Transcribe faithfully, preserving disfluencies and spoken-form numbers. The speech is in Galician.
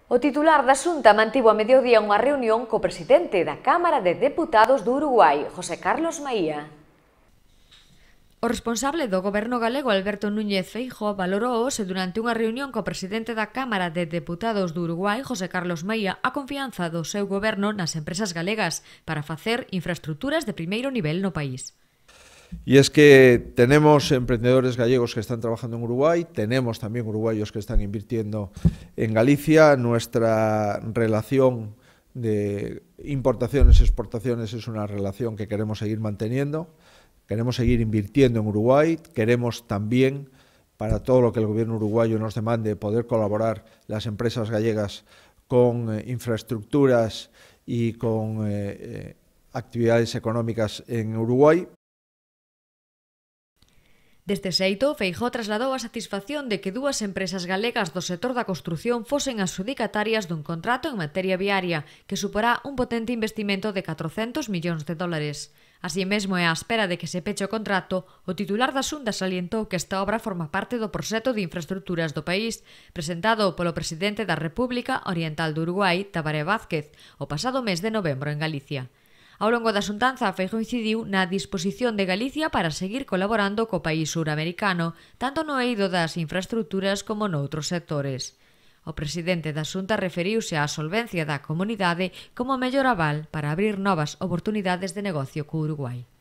O titular da Xunta mantivo a mediodía unha reunión co presidente da Cámara de Deputados do Uruguai, José Carlos Maía. O responsable do goberno galego, Alberto Núñez Feijóo, valorou hoxe durante unha reunión co presidente da Cámara de Deputados do Uruguai, José Carlos Maía, a confianza do seu goberno nas empresas galegas para facer infraestructuras de primeiro nivel no país. Y es que tenemos emprendedores gallegos que están trabajando en Uruguay, tenemos también uruguayos que están invirtiendo en Galicia. Nuestra relación de importaciones y exportaciones es una relación que queremos seguir manteniendo, queremos seguir invirtiendo en Uruguay, queremos también, para todo lo que el gobierno uruguayo nos demande, poder colaborar las empresas gallegas con eh, infraestructuras y con eh, eh, actividades económicas en Uruguay. Deste xeito, Feijóo trasladou a satisfacción de que dúas empresas galegas do sector da construción fosen adxudicatarias dun contrato en materia viaria que suporá un potente investimento de catrocentos millóns de dólares. Así mesmo, e á espera de que se peche o contrato, o titular da Xunta salientou que esta obra forma parte do proxecto de infraestructuras do país presentado polo presidente da República Oriental do Uruguai, Tabaré Vázquez, o pasado mes de novembro en Galicia. Ao longo da xuntanza, Feijóo incidiu na disposición de Galicia para seguir colaborando co país suramericano, tanto no eido das infraestructuras como noutros sectores. O presidente da Xunta referiuse á solvencia da comunidade como mellor aval para abrir novas oportunidades de negocio co Uruguai.